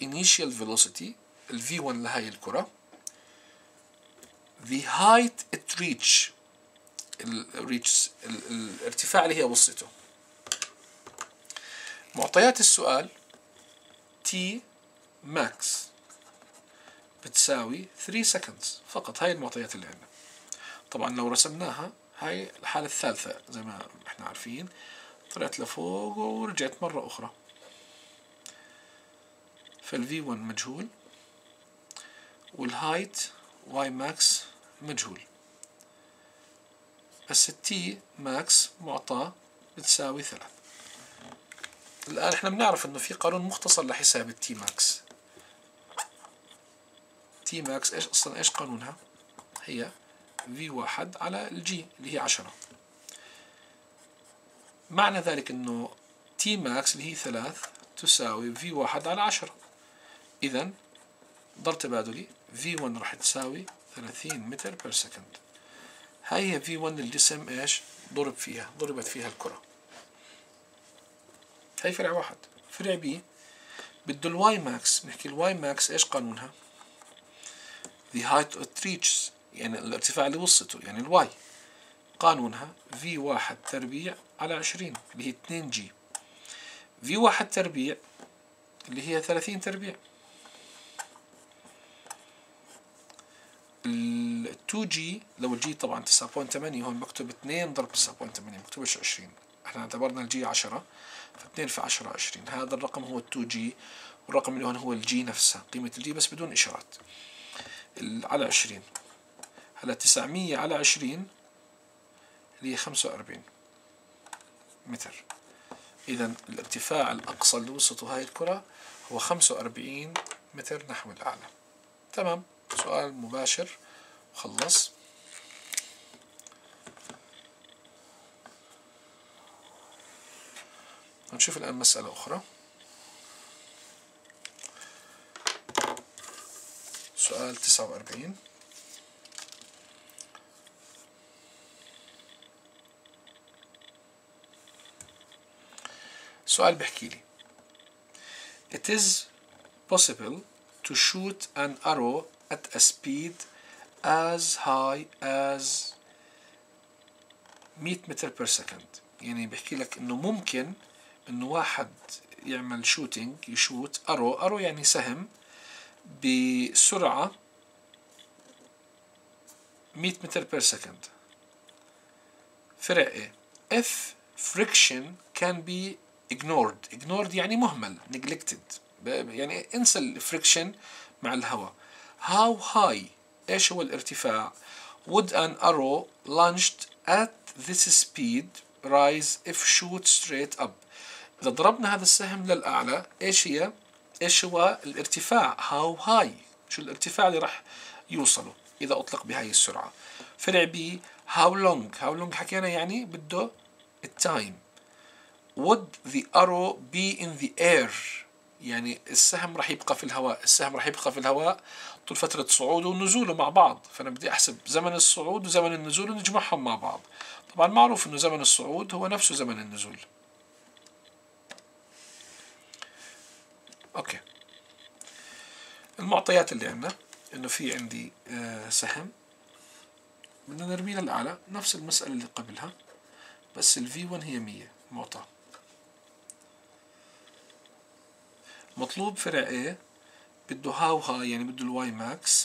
initial velocity ال V1 لهاي الكرة، the height it reach الارتفاع اللي هي وصلته. معطيات السؤال T max بتساوي 3 seconds فقط. هاي المعطيات اللي عندنا. طبعا لو رسمناها هاي الحالة الثالثة زي ما احنا عارفين، طلعت لفوق ورجعت مرة أخرى. فالV1 مجهول والهايت Y max مجهول، بس التي ماكس معطاه بتساوي 3. الآن احنا بنعرف انه في قانون مختصر لحساب التي ماكس. تي ماكس ايش اصلا، ايش قانونها؟ هي V1 على الجي اللي هي 10. معنى ذلك انه تي ماكس اللي هي 3 تساوي V1 على 10. اذا ضرب تبادلي V1 راح تساوي 30 متر بير سكند. هاي هي V1 الجسم ايش ضربت فيها الكرة. هاي فرع واحد. فرع بي بده الواي ماكس. نحكي الواي ماكس ايش قانونها؟ the height it reaches يعني الارتفاع اللي وصلته، يعني الواي قانونها V1 تربيع على 20 اللي هي 2 جي. V1 تربيع اللي هي 30 تربيع. ال 2G لو الجي طبعا 9.8 هون مكتوب 2 ضرب 9.8 مكتوبش 20. احنا اعتبرنا الجي 10 ف2 في 10 20. هذا الرقم هو 2G والرقم اللي هون هو الجي نفسها، قيمة الجي بس بدون إشارات على 20. هلا 900 على 20 اللي هي 45 متر. إذا الارتفاع الأقصى اللي وصلته هاي الكرة هو 45 متر نحو الأعلى. تمام، سؤال مباشر وخلص. نشوف الآن مسألة أخرى. سؤال 49. سؤال بحكي لي It is possible to shoot an arrow at a speed as high as 100 متر per second. يعني بحكي لك إنه ممكن إنه واحد يعمل شوتينج، يشوت أرو يعني سهم بسرعة 100 متر per second. فرع إيه؟ if friction can be ignored يعني مهمل neglected، يعني انسى الفريكشن مع الهواء. how high ايش هو الارتفاع would an arrow launched at this speed rise if shoot straight up. إذا ضربنا هذا السهم للأعلى إيش هو الارتفاع how high، شو الارتفاع اللي راح يوصله إذا أطلق بهاي السرعة. فرع بي how long حكينا يعني بده التايم. would the arrow be in the air يعني السهم راح يبقى في الهواء، طول فترة صعوده ونزوله مع بعض. فأنا بدي أحسب زمن الصعود وزمن النزول ونجمعهم مع بعض. طبعا معروف إنه زمن الصعود هو نفسه زمن النزول. أوكي، المعطيات اللي عندنا إنه في عندي سهم بدنا نرميه للأعلى، نفس المسألة اللي قبلها بس ال V1 هي 100 معطى. مطلوب فرع A بده هاي يعني بده الواي ماكس.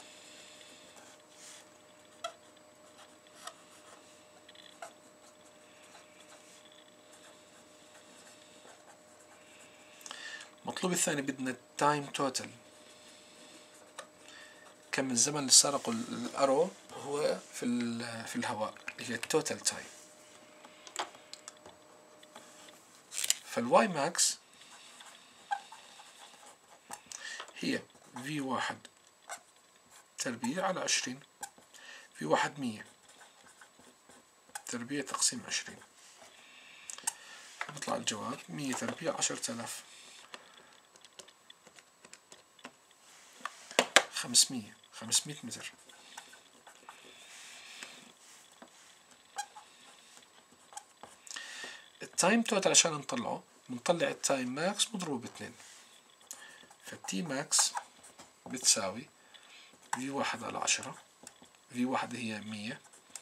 المطلوب الثاني بدنا التايم توتال، كم الزمن اللي سرقوا الأرو هو في الهواء اللي هي التوتال تايم. فالواي ماكس هي V1 تربيع على 20 V1 100 تربيع تقسيم 20 بيطلع الجواب 100 تربيع 10,000 500 متر. التايم توتال عشان نطلعه بنطلع التايم ماكس مضروب ب2. فالتي ماكس بتساوي في واحد على 10، في واحد هي 100،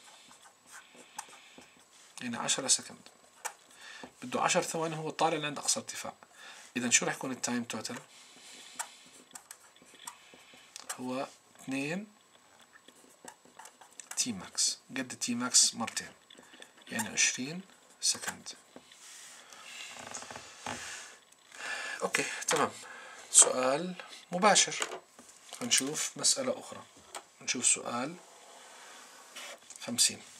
يعني 10 سكند، بده 10 ثواني هو طالع لعند أقصى ارتفاع. إذا شو رح يكون التايم توتال؟ هو 2 تي ماكس قد تي ماكس مرتين، يعني 20 سكند. أوكي تمام. سؤال مباشر. هنشوف مسألة أخرى، نشوف سؤال 50.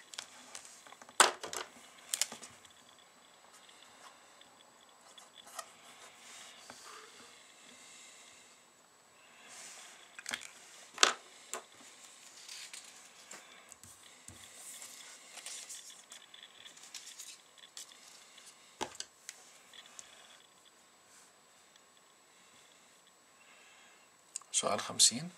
سؤال 50.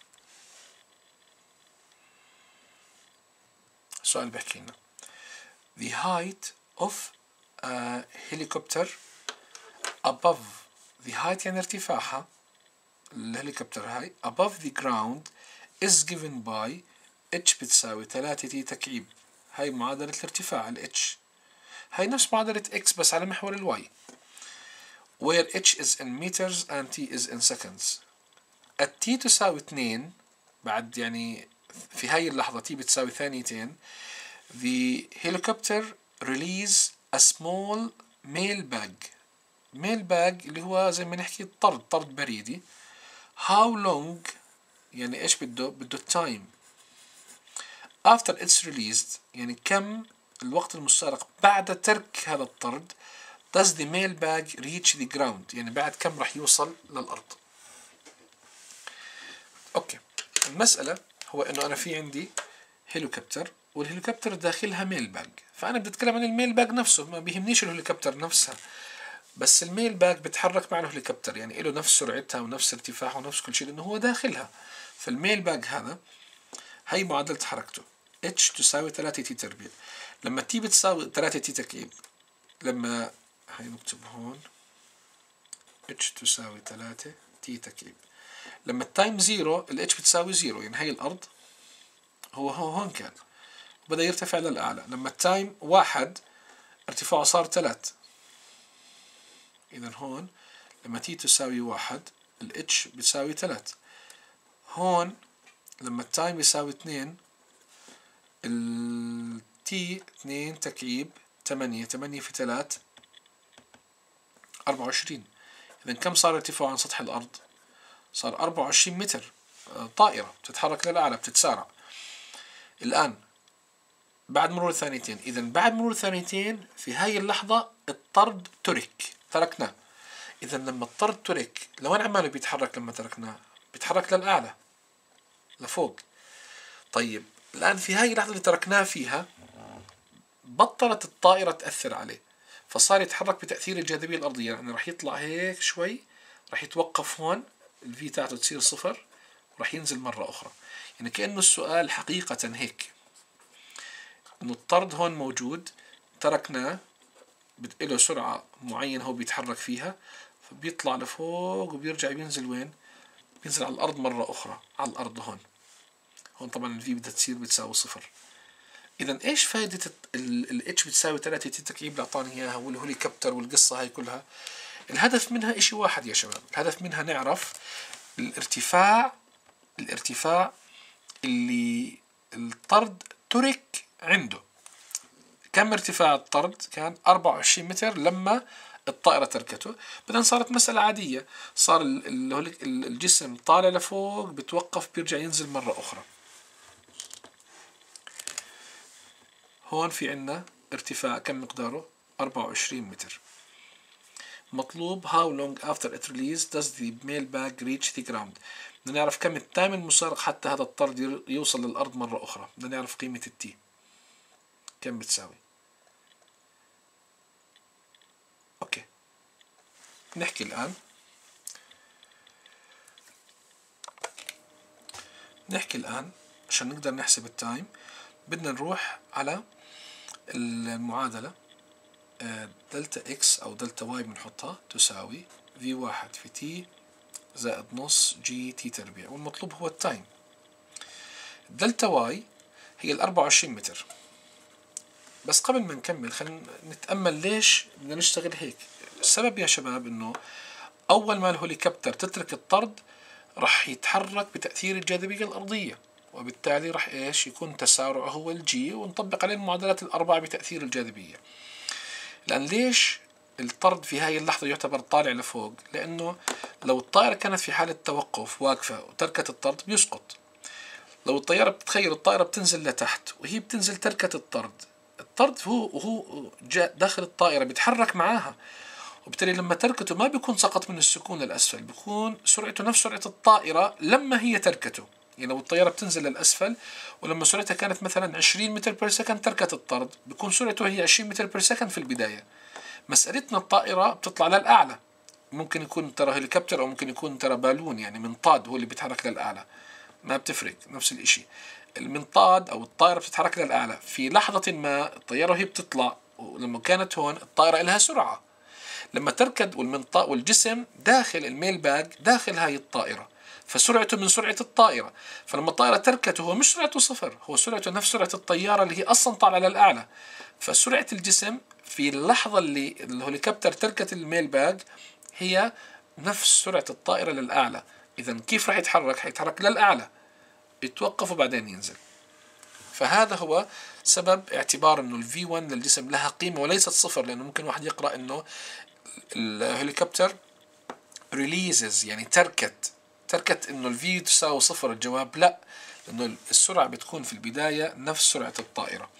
السؤال بيحكي لنا the height of a helicopter above the height يعني ارتفاعها الهليكوبتر هاي above the ground is given by h بتساوي 3 t تكعيب. هاي معادلة الارتفاع ال h، هاي نفس معادلة x بس على محور الواي where h is in meters and t is in seconds. التي تساوي 2 بعد يعني في هاي اللحظة t بتساوي ثانيتين. The helicopter release a small mail bag اللي هو زي ما نحكي طرد بريدي. How long يعني ايش بده time after it's released يعني كم الوقت المستغرق بعد ترك هذا الطرد does the mail bag reach the ground يعني بعد كم راح يوصل للأرض. اوكي المسألة هو انه انا في عندي هليكوبتر والهليكوبتر داخلها ميل باج، فانا بدي اتكلم عن الميل باج نفسه، ما بيهمنيش الهليكوبتر نفسها، بس الميل باج بتحرك مع الهليكوبتر يعني له نفس سرعتها ونفس ارتفاعها ونفس كل شيء لانه هو داخلها. فالميل باج هذا هي معادلة حركته h تساوي 3 تي تربيع. لما t بتساوي 3 تي تكعيب، لما هي نكتب هون h تساوي 3 تي تكعيب، لما التايم زيرو ال h بتساوي زيرو يعني هي الأرض هو هون كان بدأ يرتفع للأعلى. لما التايم واحد ارتفاعه صار 3. إذا هون لما t تساوي واحد ال h بتساوي 3. هون لما التايم يساوي 2 ال t 2 تكعيب 8 في 3 24. إذا كم صار ارتفاعه عن سطح الأرض؟ صار 24 متر. طائرة بتتحرك للأعلى بتتسارع. الآن بعد مرور ثانيتين، إذا بعد مرور ثانيتين في هاي اللحظة الطرد تركناه. إذا لما الطرد ترك لوين عماله بيتحرك؟ لما تركناه بيتحرك للأعلى لفوق. طيب الآن في هاي اللحظة اللي تركناه فيها بطلت الطائرة تأثر عليه، فصار يتحرك بتأثير الجاذبية الأرضية، يعني راح يطلع هيك شوي، راح يتوقف هون، الفي تاعته تصير 0 وراح ينزل مرة أخرى. يعني كأنه السؤال حقيقة هيك، إنه الطرد هون موجود تركناه له سرعة معينة هو بيتحرك فيها، فبيطلع لفوق وبيرجع بينزل وين؟ بينزل على الأرض مرة أخرى، على الأرض هون طبعا الفي بدها تصير بتساوي 0. إذا إيش فائدة الاتش بتساوي 3 تي تكعيب اللي أعطاني إياها والهليكوبتر والقصة هاي كلها؟ الهدف منها إشي واحد يا شباب، الهدف منها نعرف الارتفاع اللي الطرد ترك عنده. كم ارتفاع الطرد؟ كان 24 متر لما الطائرة تركته. بعدين صارت مسألة عادية، صار الجسم طالع لفوق بتوقف بيرجع ينزل مرة أخرى. هون في عنا ارتفاع كم مقداره؟ 24 متر. مطلوب how long after it release does the mail bag reach the ground. بدنا نعرف كم التايم المستغرق حتى هذا الطرد يوصل للأرض مرة أخرى. بدنا نعرف قيمة التي كم بتساوي. أوكي نحكي الآن عشان نقدر نحسب التايم بدنا نروح على المعادلة دلتا اكس أو دلتا واي بنحطها تساوي في واحد في تي زائد نص جي تي تربيع، والمطلوب هو التايم. دلتا واي هي 24 متر. بس قبل ما نكمل خلينا نتأمل ليش بدنا نشتغل هيك. السبب يا شباب انه اول ما الهليكوبتر تترك الطرد راح يتحرك بتأثير الجاذبية الأرضية، وبالتالي راح ايش يكون تسارعه هو الجي، ونطبق عليه المعادلات الأربعة بتأثير الجاذبية. لأن ليش الطرد في هاي اللحظة يعتبر طالع لفوق؟ لأنه لو الطائرة كانت في حالة توقف واقفة وتركت الطرد بيسقط. لو الطيارة بتتخيل الطائرة بتنزل لتحت وهي بتنزل تركت الطرد وهو جاء داخل الطائرة بيتحرك معاها، وبالتالي لما تركته ما بيكون سقط من السكون للأسفل، بيكون سرعته نفس سرعة الطائرة لما هي تركته. يعني لو الطيارة بتنزل للأسفل ولما سرعتها كانت مثلا 20 متر بير سكند تركت الطرد، بيكون سرعته هي 20 متر بير سكند في البداية. مسألتنا الطائرة بتطلع للأعلى، ممكن يكون ترى هليكوبتر أو ممكن يكون ترى بالون، يعني منطاد هو اللي بيتحرك للأعلى، ما بتفرق، نفس الإشي. المنطاد أو الطائرة بتتحرك للأعلى في لحظة ما. الطيارة وهي بتطلع ولما كانت هون الطائرة لها سرعة، لما تركض والمنطاد والجسم داخل الميل باج داخل هاي الطائرة، فسرعته من سرعة الطائرة. فلما الطائرة تركته هو مش سرعته صفر، هو سرعته نفس سرعة الطيارة اللي هي أصلا طالعة للأعلى. فسرعة الجسم في اللحظة اللي الهليكوبتر تركت الميل باج هي نفس سرعة الطائرة للأعلى. إذا كيف راح يتحرك؟ حيتحرك للأعلى، يتوقف وبعدين ينزل. فهذا هو سبب اعتبار انه الفي 1 للجسم لها قيمة وليست صفر، لأنه ممكن واحد يقرأ انه الهليكوبتر ريليزز يعني تركت انه الفي تساوي صفر. الجواب لا، لانه السرعة بتكون في البداية نفس سرعة الطائرة.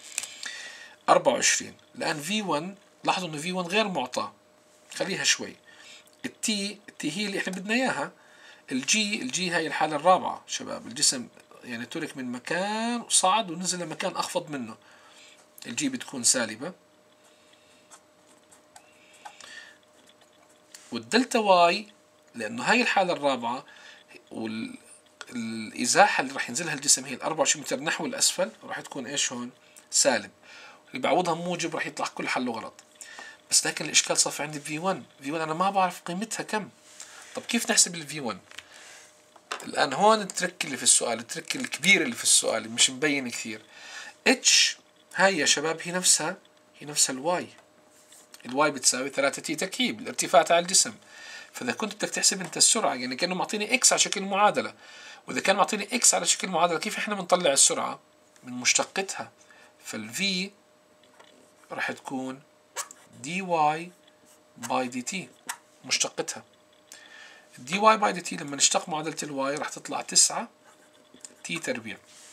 24 الآن في 1، لاحظوا انه في 1 غير معطى، خليها شوي. التي هي اللي احنا بدنا اياها. الجي هاي الحالة الرابعة شباب، الجسم يعني ترك من مكان وصعد ونزل لمكان أخفض منه، الجي بتكون سالبة. والدلتا واي لأنه هاي الحالة الرابعة والإزاحة اللي راح ينزلها الجسم هي 24 متر نحو الأسفل، راح تكون إيش هون؟ سالب. اللي بعوضها موجب راح يطلع كل حله غلط. بس لكن الإشكال صار عندي في 1 أنا ما بعرف قيمتها كم. طب كيف نحسب الفي 1؟ الآن هون الترك اللي في السؤال، الترك الكبير اللي في السؤال مش مبين كثير. اتش هاي يا شباب هي نفسها الواي. الواي بتساوي 3 تي تكعيب الارتفاع تاع الجسم. فإذا كنت بدك تحسب أنت السرعة، يعني كأنه معطيني إكس على شكل معادلة، وإذا كان معطيني إكس على شكل معادلة كيف إحنا بنطلع السرعة؟ من مشتقتها. فالفي راح تكون دي واي باي دي تي، مشتقتها. دي واي باي دي تي لما نشتق معادلة الواي راح تطلع 9 تي تربيع.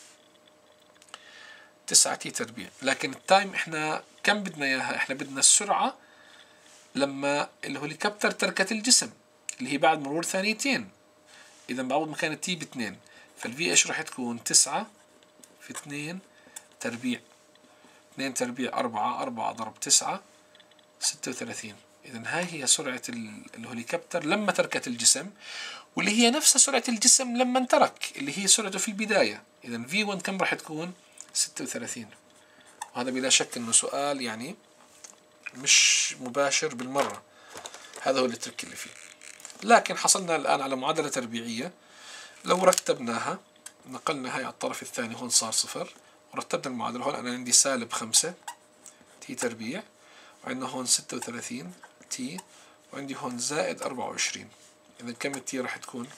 9 تي تربيع. لكن التايم احنا كم بدنا اياها؟ احنا بدنا السرعة لما الهليكوبتر تركت الجسم اللي هي بعد مرور ثانيتين. اذا بعوض مكان التي ب2، فالفي ايش راح تكون؟ 9 في 2 تربيع. 2 تربيع 4 ضرب 9 36. إذا هاي هي سرعة الهليكوبتر لما تركت الجسم، واللي هي نفس سرعة الجسم لما ترك، اللي هي سرعته في البداية. إذا V1 كم راح تكون؟ 36. وهذا بلا شك إنه سؤال يعني مش مباشر بالمرة، هذا هو الترك اللي فيه. لكن حصلنا الآن على معادلة تربيعية. لو رتبناها نقلنا هاي على الطرف الثاني، هون صار صفر، ورتبنا المعادلة. هون أنا عندي سالب 5 تي تربيع، وعندنا هون 36 تي، وعندي هون زائد 24. إذا كم التي راح تكون؟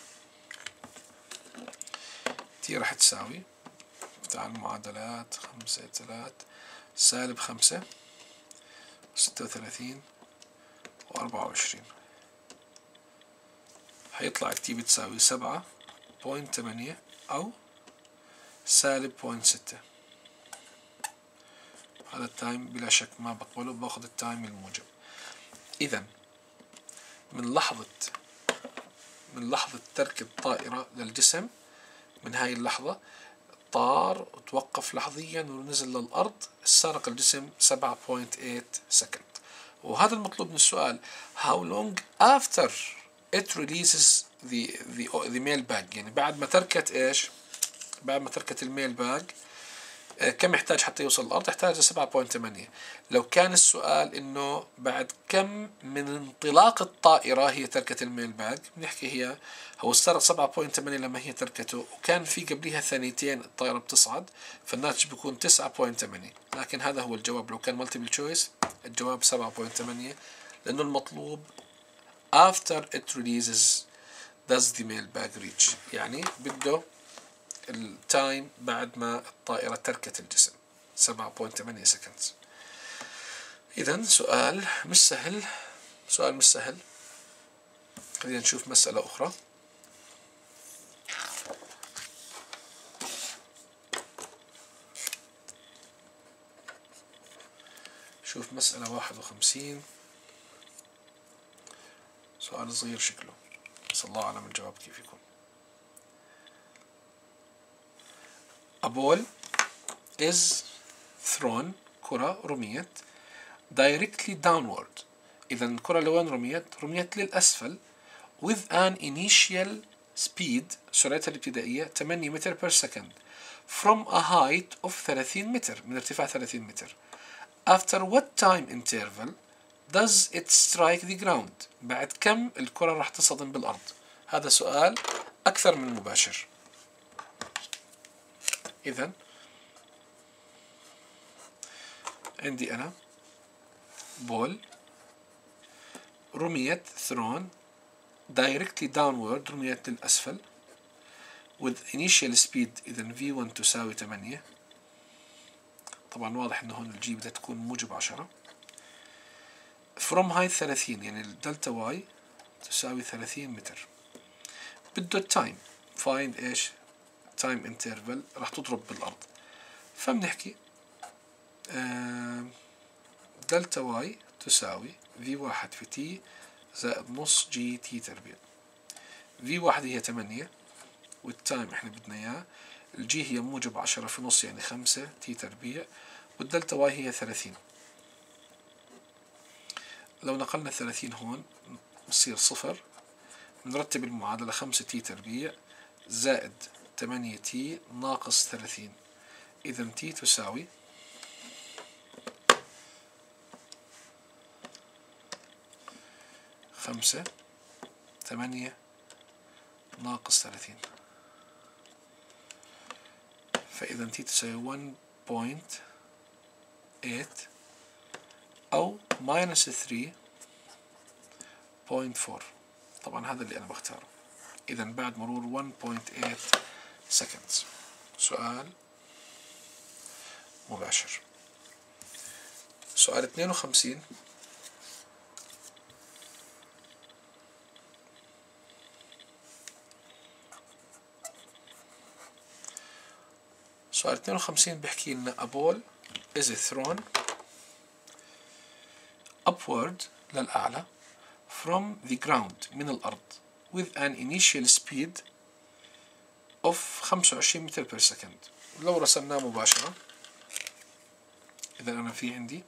تي راح تساوي بتاع المعادلات 5 3 سالب 5 36 و24. هيطلع التي بتساوي 7.8 أو سالب 0.6. هذا التايم بلا شك ما بقبله، باخذ التايم الموجب. إذا من لحظة ترك الطائرة للجسم، من هاي اللحظة طار وتوقف لحظيا ونزل للأرض، استغرق الجسم 7.8 سكند. وهذا المطلوب من السؤال: how long after it releases the mail bag، يعني بعد ما تركت إيش؟ بعد ما تركت الميل باج كم يحتاج حتى يوصل الأرض؟ يحتاج 7.8. لو كان السؤال إنه بعد كم من انطلاق الطائرة هي تركت الميل باج، بنحكي هو استغرق 7.8 لما هي تركته، وكان في قبلها ثانيتين الطائرة بتصعد، فالناتج بيكون 9.8. لكن هذا هو الجواب. لو كان مالتيبل تشويس الجواب 7.8، لأنه المطلوب after it releases does the mail bag reach، يعني بده التايم بعد ما الطائرة تركت الجسم 7.8 seconds. إذن سؤال مش سهل، سؤال مش سهل. خلينا نشوف مسألة أخرى. شوف مسألة 51، سؤال صغير شكله، بس الله أعلم الجواب كيف يكون. A ball is thrown، كرة رميت directly downward. إذا الكرة لوين رميت؟ رميت للأسفل with an initial speed، سرعتها الابتدائية 8 متر per second from a height of 30 متر، من ارتفاع 30 متر. After what time interval does it strike the ground؟ بعد كم الكرة راح تصطدم بالأرض؟ هذا سؤال أكثر من مباشر. إذن عندي أنا بول رميت thrown directly downward، رميت للأسفل with initial speed، إذن V1 تساوي 8. طبعا واضح إنه هون الجي بدها تكون موجب 10. from height 30، يعني الدلتا واي تساوي 30 متر. بده التايم، find إيش؟ time interval راح تضرب بالأرض. فبنحكي دلتا واي تساوي V1 في تي زائد نص جي تي تربيع. V1 هي 8 والتايم احنا بدنا اياه، الجي هي موجب 10 في نص يعني 5 تي تربيع، والدلتا واي هي 30. لو نقلنا 30 هون بصير صفر، نرتب المعادلة 5 تي تربيع زائد 8 تي ناقص 30. إذا تي تساوي 5 8 ناقص 30، فإذا تي تساوي 1.8 أو minus 3.4. طبعا هذا اللي أنا بختاره. إذا بعد مرور 1.8 seconds. سؤال مباشر. سؤال 52. سؤال 52 بيحكي لنا a ball is thrown upward للأعلى from the ground من الأرض with an initial speed of 25 متر per second. لو رسمناه مباشرة، إذا أنا في عندي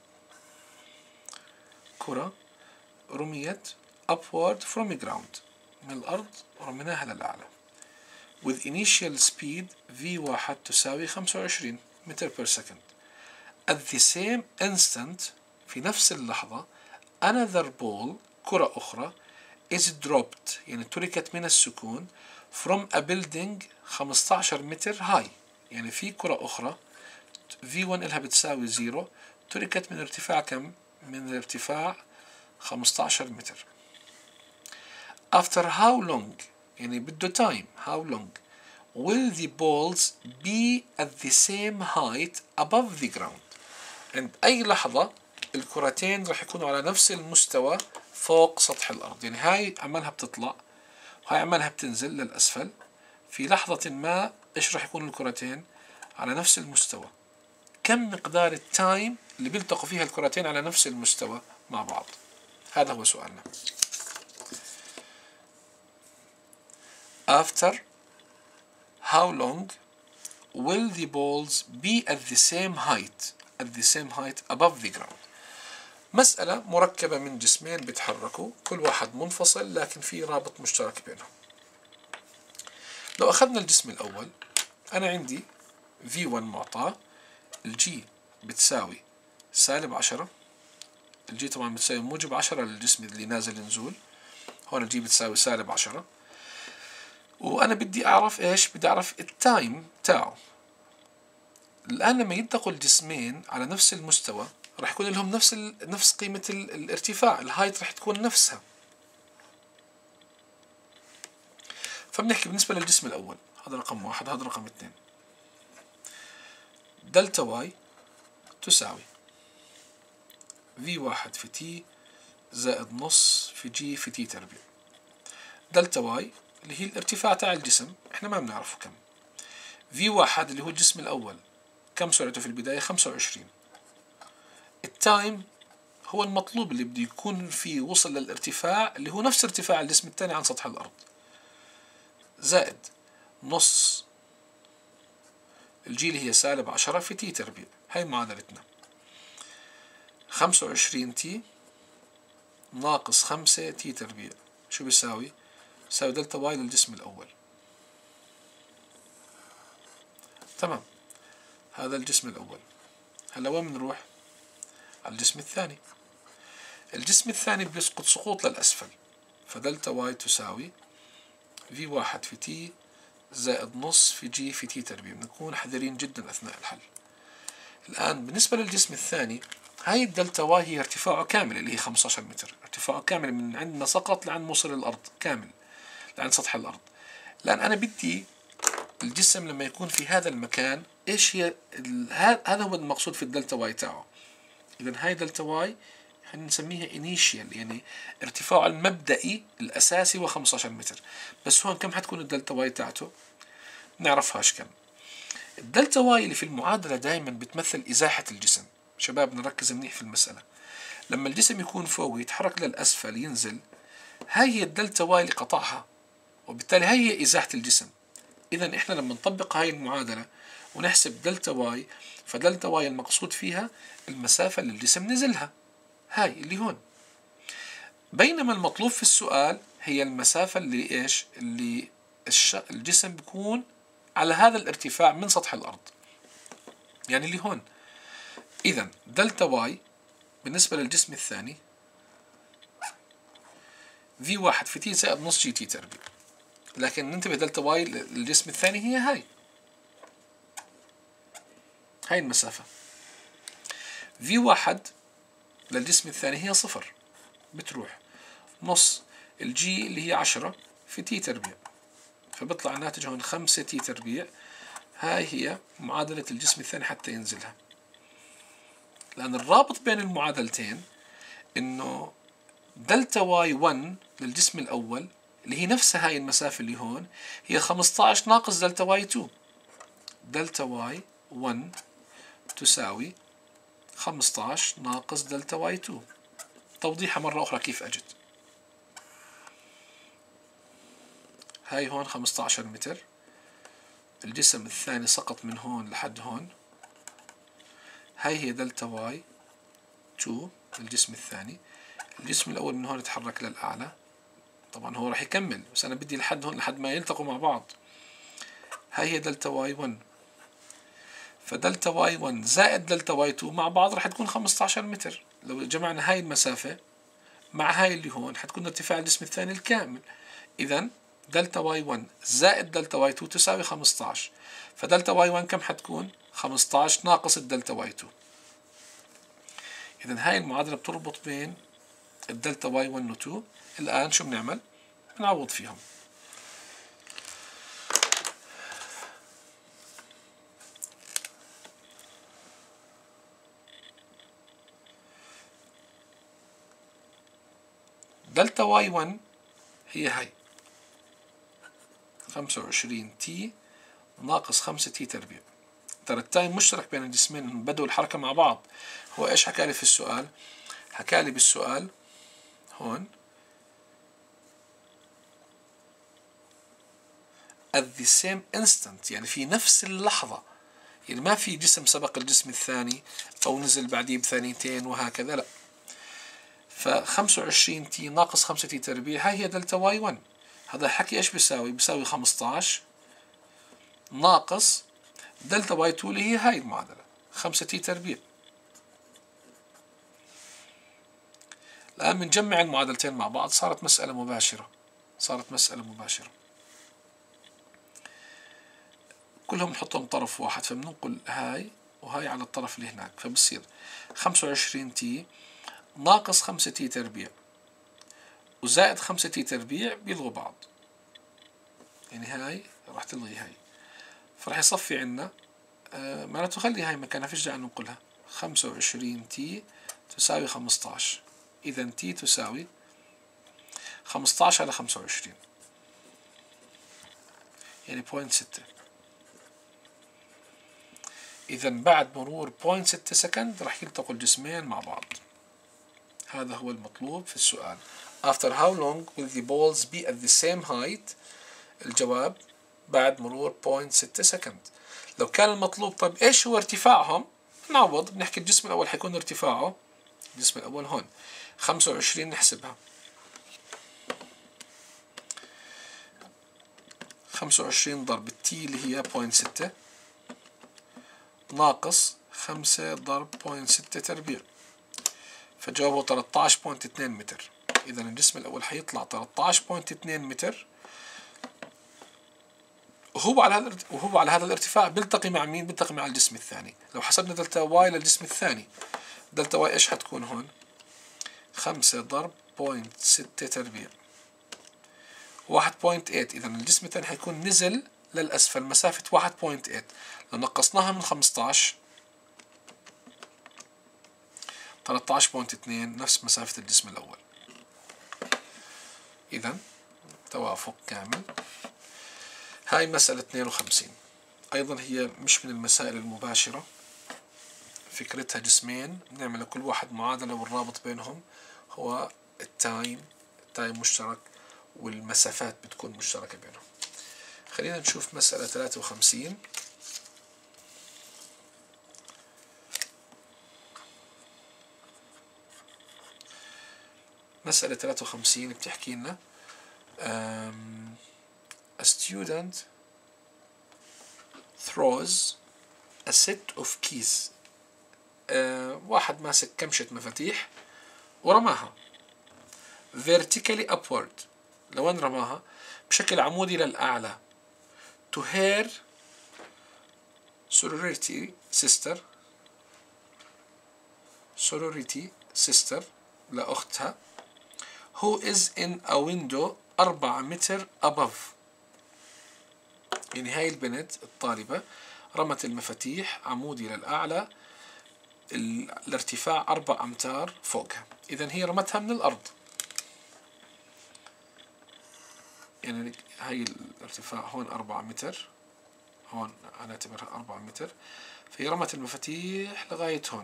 كرة رميت upward from the ground من الأرض ورميناها للأعلى with initial speed V1 تساوي 25 متر per second. At the same instant، في نفس اللحظة، another ball، كرة أخرى is dropped، يعني تركت من السكون from a building 15 متر high، يعني في كرة أخرى V1 إلها بتساوي 0، تركت من ارتفاع كم؟ من الارتفاع 15 متر. After how long، يعني بده time، how long will the balls be at the same height above the ground؟ عند أي لحظة الكرتين راح يكونوا على نفس المستوى فوق سطح الأرض. يعني هاي عمالها بتطلع وهاي عمالها بتنزل للأسفل، في لحظة ما إيش راح يكون الكرتين على نفس المستوى. كم مقدار التايم اللي بيلتقوا فيها الكرتين على نفس المستوى مع بعض؟ هذا هو سؤالنا. After how long will the balls be at the same height above the ground؟ مسألة مركبة من جسمين بيتحركوا، كل واحد منفصل لكن في رابط مشترك بينهم. لو أخذنا الجسم الأول، أنا عندي V1 معطاه الجي بتساوي سالب 10. الجي طبعا بتساوي موجب 10 للجسم اللي نازل نزول. هون الجي بتساوي سالب 10. وأنا بدي أعرف إيش؟ بدي أعرف التايم تاعه. الآن لما يلتقوا الجسمين على نفس المستوى راح يكون لهم نفس قيمة الارتفاع، الهايت راح تكون نفسها. فبنحكي بالنسبة للجسم الأول، هذا رقم 1، هذا رقم 2. دلتا واي تساوي V1 في T زائد نص في G في T تربيع. دلتا واي اللي هي الارتفاع تاع الجسم، احنا ما بنعرفه كم. V1 اللي هو الجسم الأول كم سرعته في البداية؟ 25. التايم هو المطلوب اللي بده يكون فيه وصل للارتفاع اللي هو نفس ارتفاع الجسم الثاني عن سطح الأرض، زائد نص الجي اللي هي سالب 10 في تي تربيع. هاي معادلتنا. 25 تي ناقص 5 تي تربيع شو بيساوي؟ بيساوي دلتا واي للجسم الأول. تمام، هذا الجسم الأول. هلا وين بنروح؟ على الجسم الثاني. الجسم الثاني بيسقط سقوط للأسفل، فدلتا واي تساوي V1 في T زائد نص في G في T تربيع. بنكون حذرين جدا أثناء الحل. الآن بالنسبة للجسم الثاني، هاي الدلتا واي هي ارتفاعه كامل اللي هي 15 متر، ارتفاعه كامل من عندنا سقط لعند موصل الأرض كامل، لعند سطح الأرض. الآن أنا بدي الجسم لما يكون في هذا المكان إيش هي هذا هو المقصود في الدلتا واي تاعه. إذا هاي دلتا واي نسميها انيشيال، يعني ارتفاعه المبدئي الأساسي هو 15 متر. بس هون كم حتكون الدلتا واي تاعته؟ نعرفهاش كم. الدلتا واي اللي في المعادلة دائما بتمثل إزاحة الجسم. شباب نركز منيح في المسألة. لما الجسم يكون فوق ويتحرك للأسفل ينزل، هاي هي الدلتا واي اللي قطعها، وبالتالي هاي هي إزاحة الجسم. إذا إحنا لما نطبق هاي المعادلة ونحسب دلتا واي، فدلتا واي المقصود فيها المسافة اللي الجسم نزلها، هاي اللي هون. بينما المطلوب في السؤال هي المسافة اللي إيش؟ اللي الجسم بيكون على هذا الارتفاع من سطح الأرض، يعني اللي هون. إذا دلتا واي بالنسبة للجسم الثاني V1 في T زائد نص جي تي تربيع. لكن ننتبه دلتا واي للجسم الثاني هي هاي المسافة. V1 للجسم الثاني هي 0، بتروح نص الجي اللي هي 10 في تي تربيع، فبطلع الناتج هون 5 تي تربيع. هاي هي معادلة الجسم الثاني حتى ينزلها. لأن الرابط بين المعادلتين إنه دلتا واي 1 للجسم الأول اللي هي نفسها هاي المسافة اللي هون هي 15 ناقص دلتا واي 2. دلتا واي 1 تساوي 15 ناقص دلتا واي 2. توضيحها مرة أخرى كيف أجد. هاي هون 15 متر، الجسم الثاني سقط من هون لحد هون. هاي هي دلتا واي 2 الجسم الثاني. الجسم الأول من هون يتحرك للأعلى، طبعا هو راح يكمل بس أنا بدي لحد هون لحد ما يلتقوا مع بعض. هاي هي دلتا واي 1، فدلتا واي 1 زائد دلتا واي 2 مع بعض راح تكون 15 متر. لو جمعنا هاي المسافة مع هاي اللي هون حتكون ارتفاع الجسم الثاني الكامل. إذا دلتا واي 1 زائد دلتا واي 2 تساوي 15. فدلتا واي 1 كم حتكون؟ 15 ناقص الدلتا واي 2. إذا هاي المعادلة بتربط بين الدلتا واي 1 و 2. الآن شو بنعمل؟ بنعوض فيهم. دلتا واي 1 هي هاي 25 تي ناقص 5 تي تربيع. ترى التايم مشترك بين الجسمين، بدوا الحركة مع بعض. هو ايش حكالي في السؤال؟ حكالي بالسؤال هون at the same instant، يعني في نفس اللحظة، يعني ما في جسم سبق الجسم الثاني أو نزل بعديه بثانيتين وهكذا، لا. ف25 تي ناقص 5 تي تربيع هاي هي دلتا واي 1. هذا الحكي ايش بيساوي؟ بيساوي 15 ناقص دلتا واي 2 اللي هي هاي المعادلة. 5 تي تربيع. الآن بنجمع المعادلتين مع بعض، صارت مسألة مباشرة. كلهم نحطهم طرف واحد، فبننقل هاي وهاي على الطرف اللي هناك، فبصير 25 تي ناقص 5 تي تربيع وزائد 5 تي تربيع بيلغوا بعض، يعني هاي راح تلغي هاي، فرح يصفي عنا معناته خلي هاي مكانها، فيش داعي ننقلها. 25 تي تساوي 15، إذا تي تساوي 15 على 25، يعني 0.6. إذا بعد مرور 0.6 سكند راح يلتقوا الجسمين مع بعض. هذا هو المطلوب في السؤال. After how long will the balls be at the same height؟ الجواب بعد مرور 0.6 سكند. لو كان المطلوب طيب إيش هو ارتفاعهم؟ نعوض، بنحكي الجسم الأول حيكون ارتفاعه، الجسم الأول هون 25 نحسبها، 25 ضرب التي اللي هي 0.6 ناقص 5 ضرب 0.6 تربيع، فجوابه 13.2 متر. إذا الجسم الأول حيطلع 13.2 متر، وهو على هذا الارتفاع بيلتقي مع مين؟ بيلتقي مع الجسم الثاني. لو حسبنا دلتا واي للجسم الثاني، دلتا واي إيش حتكون هون؟ 5 ضرب 0.6 تربيع 1.8. إذا الجسم الثاني حيكون نزل للأسفل مسافة 1.8. لو نقصناها من 15 13.2 نفس مسافة الجسم الأول. إذا توافق كامل. هاي مسألة 52 أيضا هي مش من المسائل المباشرة، فكرتها جسمين بنعمل كل واحد معادلة والرابط بينهم هو التايم مشترك والمسافات بتكون مشتركة بينهم. خلينا نشوف مسألة 53. مسألة 53 بتحكي لنا a student throws a set of keys. واحد ماسك كمشة مفاتيح ورماها vertically upward. لوين رماها؟ بشكل عمودي للأعلى. to her sorority sister لأختها who is in a window 4 متر above. يعني هاي البنت الطالبة رمت المفاتيح عمودي للأعلى، الارتفاع 4 أمتار فوقها. إذن هي رمتها من الأرض، يعني هاي الارتفاع هون 4 متر، هون هنعتبرها 4 متر، فهي رمت المفاتيح لغاية هون.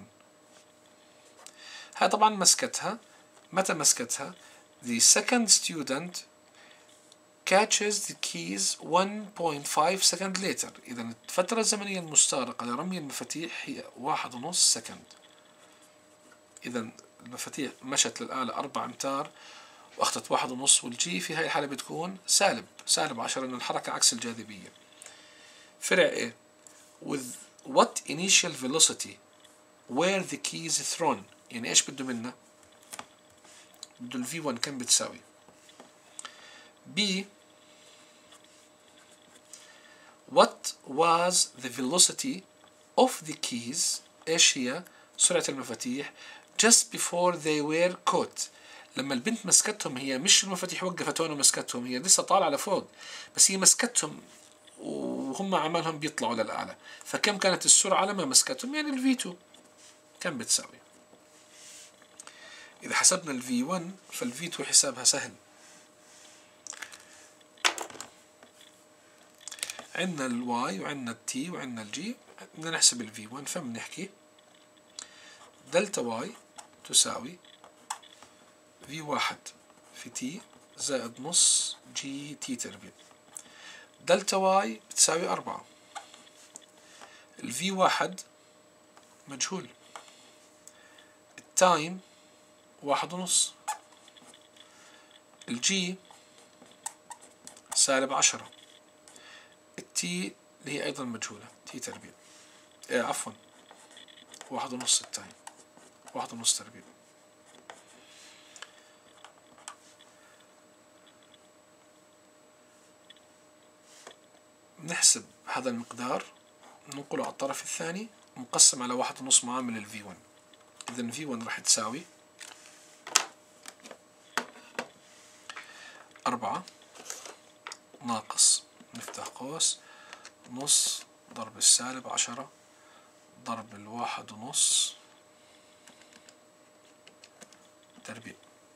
هاي طبعا مسكتها. متى مسكتها؟ The second student catches the keys 1.5 second later. إذا الفترة الزمنية المستغرقة لرمي المفاتيح هي 1.5 سكند. إذا المفاتيح مشت للأعلى 4 أمتار وأخذت 1.5، والجي في هاي الحالة بتكون سالب 10، لأن الحركة عكس الجاذبية. فرع إيه؟ with what initial velocity where the keys thrown. يعني إيش بده منا؟ بده ال V1 كم بتساوي؟ B what was the velocity of the keys. إيش هي سرعة المفاتيح just before they were caught. لما البنت مسكتهم، هي مش المفاتيح وقفت هون ومسكتهم، هي لسه طالعة لفوق، بس هي مسكتهم وهم عمالهم بيطلعوا للأعلى. فكم كانت السرعة لما مسكتهم؟ يعني ال V2 كم بتساوي؟ إذا حسبنا ال V1 فال V2 حسابها سهل. عندنا ال Y وعندنا ال T وعندنا ال G، بدنا نحسب ال V1. فبنحكي دلتا Y تساوي V1 في T زائد نص جي تي تربيع. دلتا واي بتساوي 4. الفي واحد مجهول، التايم 1.5، الجي -10، التي اللي هي أيضا مجهولة تي تربيع. عفوا 1.5 التايم، 1.5 تربيع. نحسب هذا المقدار ننقله على الطرف الثاني مقسم على 1.5 معامل ال V1. إذا V1 راح تساوي 4 ناقص نفتح قوس نص ضرب السالب 10 ضرب 1.5 تربيع.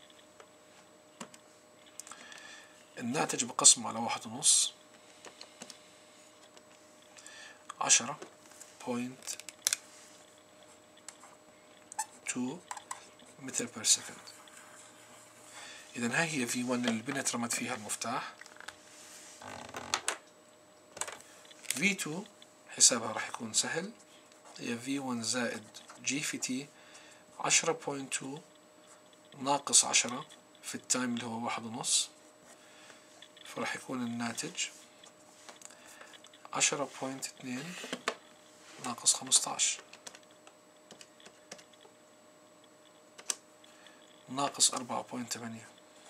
الناتج بقسمه على 1.5 10.2 متر بير سكند. إذا هاي هي V1 اللي البنت رمت فيها المفتاح. V2 حسابها راح يكون سهل، هي V1 زائد G في T 10.2 ناقص 10 في التايم اللي هو 1.5، فراح يكون الناتج 10.2 ناقص 15 ناقص 4.8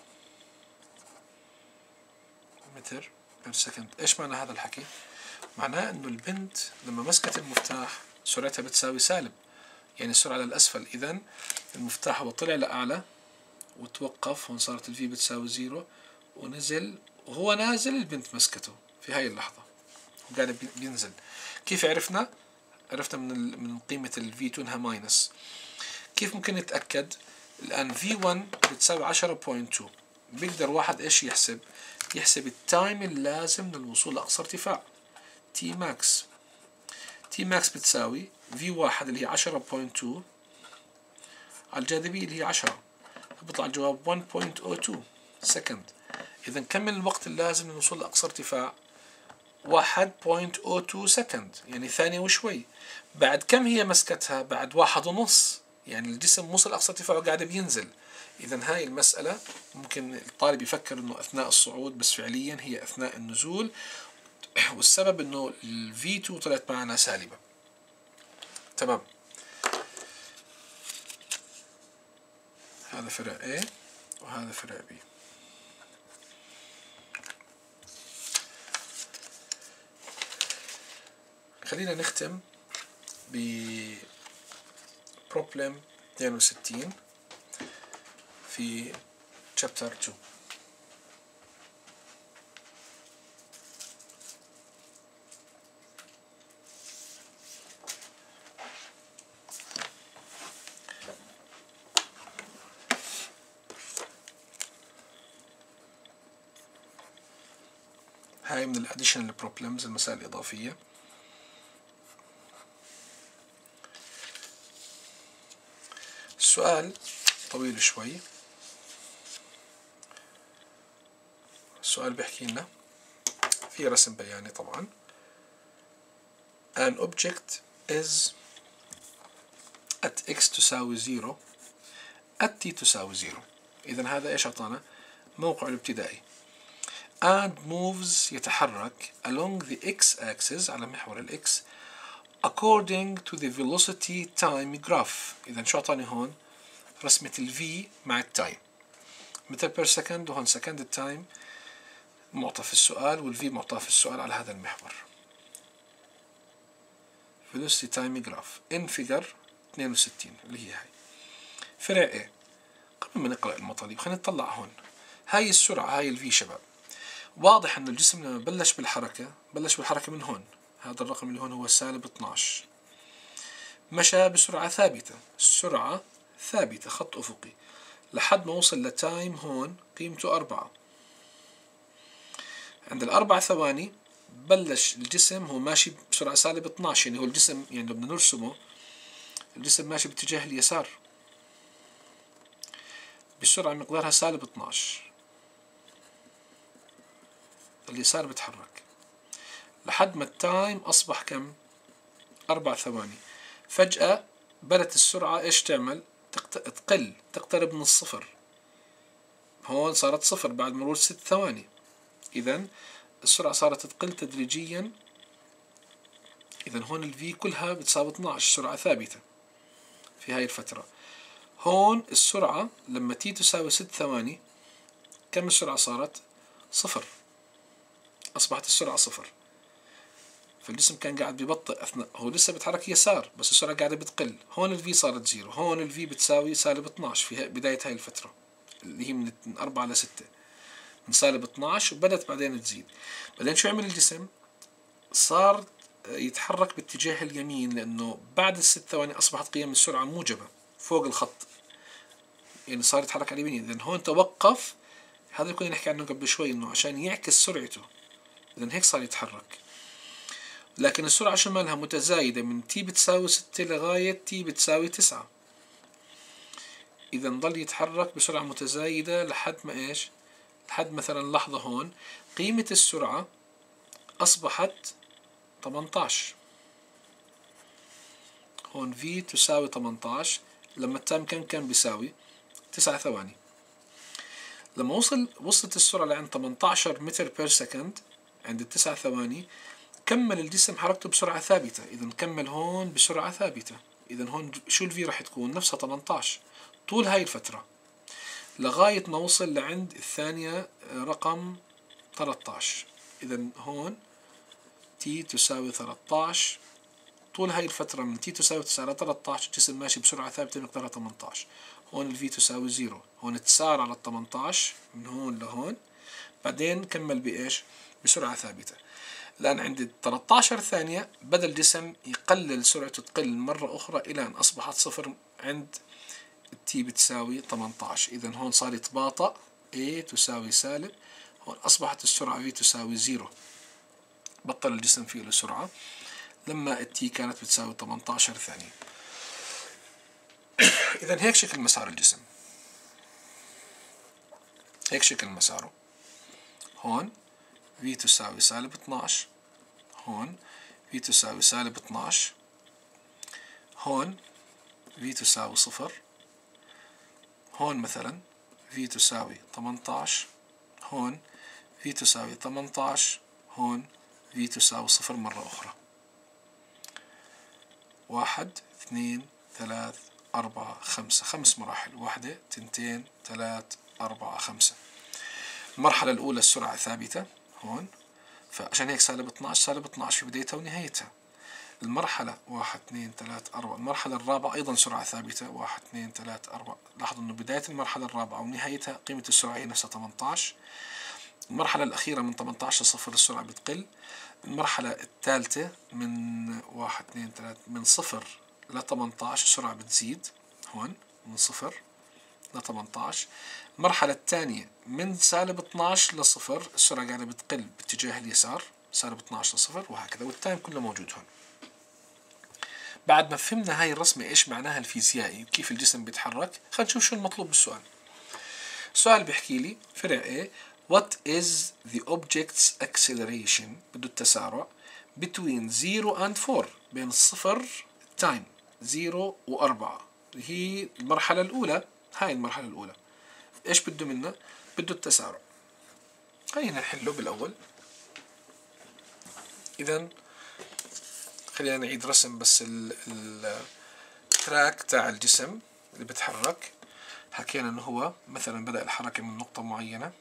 متر بير سكند. ايش معنى هذا الحكي؟ معناه انه البنت لما مسكت المفتاح سرعتها بتساوي سالب، يعني السرعة للأسفل. إذا المفتاح هو طلع لأعلى وتوقف، هون صارت الفي بتساوي 0 ونزل، وهو نازل البنت مسكته في هاي اللحظة وقاعد بينزل. كيف عرفنا؟ عرفنا من قيمة ال V2 انها ماينس. كيف ممكن نتأكد؟ الآن V1 بتساوي 10.2، بيقدر واحد ايش يحسب التايم اللازم للوصول لأقصى ارتفاع T max. T max بتساوي V1 اللي هي 10.2 على الجاذبية اللي هي 10، بيطلع الجواب 1.02 سكند. إذا كمل الوقت اللازم للوصول لأقصى ارتفاع 1.02 سكند، يعني ثانية وشوي. بعد كم هي مسكتها؟ بعد 1.5، يعني الجسم وصل أقصى ارتفاعه وقاعد بينزل. إذا هاي المسألة ممكن الطالب يفكر إنه أثناء الصعود، بس فعليا هي أثناء النزول، والسبب إنه ال V2 طلعت معنا سالبة. تمام. هذا فرع A وهذا فرع B. خلينا نختم ب problem 62 في chapter 2. هاي من الاديشنال بروبلمز، المسائل الإضافية. السؤال طويل شوي. السؤال بيحكي لنا في رسم بياني طبعا. An object is at x تساوي 0 at t تساوي 0. إذا هذا إيش أعطانا؟ موقعه الابتدائي. and moves يتحرك along the x-axis على محور الإكس according to the velocity time graph. إذا شو أعطاني هون؟ رسمة ال v مع التايم متر بير سكند، وهون سكند التايم معطى في السؤال وال v معطى في السؤال على هذا المحور. velocity time graph in figure 62 اللي هي هاي. فرع A. قبل ما نقرأ المطالب خلينا نطلع هون. هاي السرعة، هاي ال v شباب. واضح أن الجسم لما بلش بالحركة من هون، هذا الرقم اللي هون هو سالب 12، مشى بسرعة ثابتة، السرعة ثابتة خط أفقي لحد ما وصل لتايم هون قيمته 4. عند ال4 ثواني بلش الجسم هو ماشي بسرعة سالب 12، يعني هو الجسم، يعني لو بدنا نرسمه الجسم ماشي باتجاه اليسار بسرعة مقدارها سالب 12، اليسار بتحرك لحد ما التايم أصبح كم؟ 4 ثواني. فجأة بدت السرعة إيش تعمل؟ تقل، تقترب من الصفر. هون صارت صفر بعد مرور 6 ثواني. إذن السرعة صارت تقل تدريجيا. إذن هون ال V كلها بتساوي 12، سرعة ثابتة. في هاي الفترة. هون السرعة لما تي تساوي 6 ثواني كم السرعة صارت؟ 0. أصبحت السرعة 0. فالجسم كان قاعد ببطئ أثناء، هو لسه بيتحرك يسار بس السرعة قاعدة بتقل. هون الفي صارت 0، هون الفي بتساوي سالب 12 في بداية هاي الفترة اللي هي من 4 ل 6، من سالب 12 وبدأت بعدين تزيد. بعدين شو عمل الجسم؟ صار يتحرك باتجاه اليمين، لأنه بعد ال6 ثواني أصبحت قيم السرعة موجبة فوق الخط، يعني صار يتحرك على اليمين. إذن هون توقف. هذا اللي كنا نحكي عنه قبل شوي، إنه عشان يعكس سرعته، إذن هيك صار يتحرك. لكن السرعة شو مالها متزايدة من تي بتساوي 6 لغاية تي بتساوي 9. إذا ضل يتحرك بسرعة متزايدة لحد ما إيش؟ لحد مثلا لحظة هون قيمة السرعة أصبحت 18. هون في تساوي 18 لما التايم كان بيساوي 9 ثواني. لما وصلت السرعة لعند 18 متر بير سكند عند 9 ثواني، كمل الجسم حركته بسرعة ثابتة. إذا كمل هون بسرعة ثابتة. إذا هون شو الفي راح تكون؟ نفسها 18 طول هاي الفترة لغاية ما وصل لعند الثانية رقم 13. إذا هون تي تساوي 13 طول هاي الفترة من تي تساوي 9 ل 13 الجسم ماشي بسرعة ثابتة مقدارها 18. هون الفي تساوي 0، هون تسار على 18 من هون لهون، بعدين كمل بإيش؟ بسرعة ثابتة. الآن عند 13 ثانية بدأ الجسم يقلل سرعته، تقل مرة أخرى إلى أن أصبحت 0 عند تي بتساوي 18. إذا هون صار يتباطأ، A تساوي سالب، هون أصبحت السرعة V تساوي 0، بطل الجسم فيه له سرعة لما التي كانت بتساوي 18 ثانية. إذا هيك شكل مسار الجسم، هيك شكل مساره. هون V تساوي سالب 12، هون V تساوي سالب 12، هون V تساوي 0، هون مثلا V تساوي 18، هون V تساوي 18، هون V تساوي 0 مرة أخرى. 1 2 3 4 5، 5 مراحل، 1 2 3 4 5. المرحلة الأولى السرعة ثابتة هون، فعشان هيك سالب 12 سالب 12 في بدايتها ونهايتها. المرحلة 1 2 3 4. المرحلة الرابعة أيضا سرعة ثابتة 1 2 3 4. لاحظوا أنه بداية المرحلة الرابعة ونهايتها قيمة السرعة هي نفسها 18. المرحلة الأخيرة من 18 ل0 السرعة بتقل. المرحلة الثالثة من 1 2 3 من 0 ل 18 السرعة بتزيد هون من 0 ل 18. المرحلة الثانية من سالب 12 ل0 السرعة قاعدة بتقل باتجاه اليسار، سالب 12 ل0 وهكذا، والتايم كله موجود هون. بعد ما فهمنا هاي الرسمة إيش معناها الفيزيائي وكيف الجسم بيتحرك، خلينا نشوف شو المطلوب بالسؤال. السؤال بيحكي لي فرع A What is the object's acceleration؟ بده التسارع between 0 and 4، بين الصفر time 0 و4، هي المرحلة الأولى. هاي المرحلة الأولى إيش بده منا؟ بده التسارع. خلينا نحله بالأول. إذا خلينا نعيد رسم بس التراك تاع الجسم اللي بتحرك. حكينا انه هو مثلا بدأ الحركة من نقطة معينة،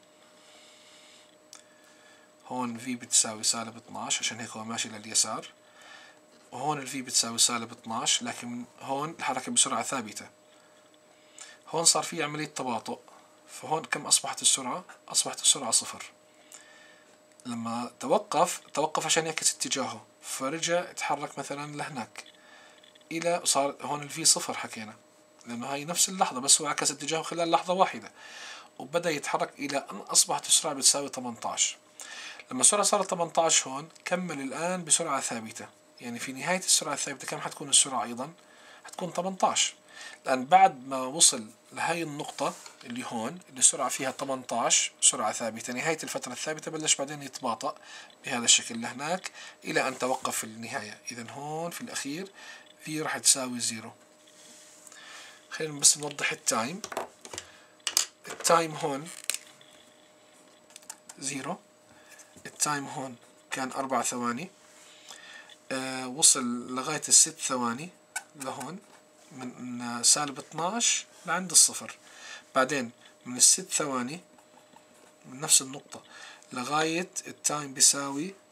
هون V بتساوي سالب 12 عشان هيك هو ماشي لليسار، وهون ال V بتساوي سالب 12 لكن هون الحركة بسرعة ثابتة. هون صار في عملية تباطؤ، فهون كم أصبحت السرعة؟ أصبحت السرعة 0. لما توقف عشان يعكس اتجاهه، فرجع يتحرك مثلا لهناك إلى صار هون ال V 0 حكينا، لأنه هاي نفس اللحظة بس هو عكس اتجاهه خلال لحظة واحدة، وبدأ يتحرك إلى أن أصبحت السرعة بتساوي 18. لما السرعة صارت 18 هون كمل الآن بسرعة ثابتة، يعني في نهاية السرعة الثابتة كم حتكون السرعة أيضا؟ حتكون 18. الآن بعد ما وصل لهاي النقطة اللي هون اللي السرعة فيها 18 سرعة ثابتة، نهاية الفترة الثابتة بلش بعدين يتباطأ بهذا الشكل لهناك إلى أن توقف في النهاية. إذن هون في الأخير في راح تساوي 0. خلينا بس نوضح التايم. التايم هون 0، التايم هون كان 4 ثواني، وصل لغاية ال6 ثواني لهون من سالب 12 لعند الصفر، بعدين من ال6 ثواني من نفس النقطة لغاية التايم بيساوي